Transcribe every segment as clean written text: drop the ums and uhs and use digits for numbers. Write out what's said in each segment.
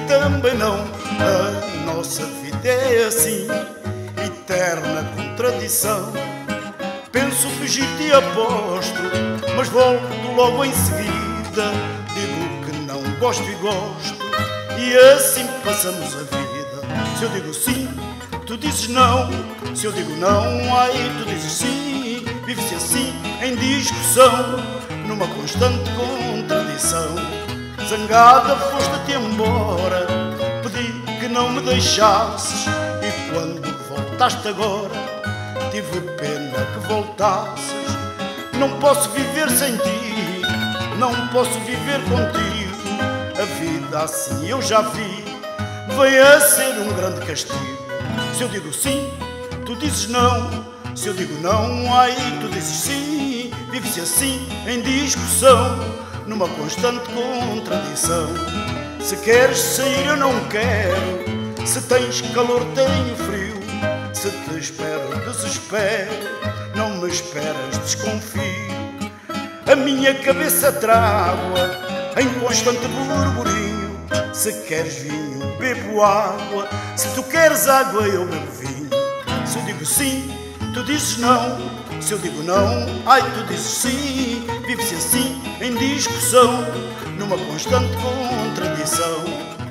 também não. A nossa vida é assim, eterna contradição. Penso fugir-te e aposto, mas volto logo em seguida. Digo que não gosto e gosto, e assim passamos a vida. Se eu digo sim, tu dizes não. Se eu digo não, ai, tu dizes sim. Vive-se assim em discussão, numa constante contradição. Zangada foste-te embora, pedi que não me deixasses, e quando voltaste agora, tive pena que voltasses. Não posso viver sem ti, não posso viver contigo. A vida assim eu já vi, vem a ser um grande castigo. Se eu digo sim, tu dizes não. Se eu digo não, ai, tu dizes sim. Vive-se assim em discussão, numa constante contradição. Se queres sair eu não quero, se tens calor tenho frio. Se te espero desespero, não me esperas desconfio. A minha cabeça trago-a em constante burburinho. Se queres vinho bebo água, se tu queres água eu bebo vinho. Se eu digo sim, tu dizes não. Se eu digo não, ai, tu dizes sim. Vive-se assim em discussão, numa constante contradição.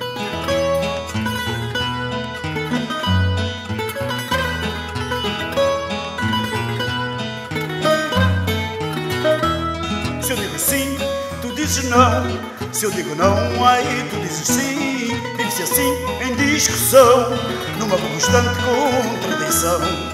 Se eu digo sim, tu dizes não. Se eu digo não, ai, tu dizes sim. Vive-se assim em discussão, numa constante contradição.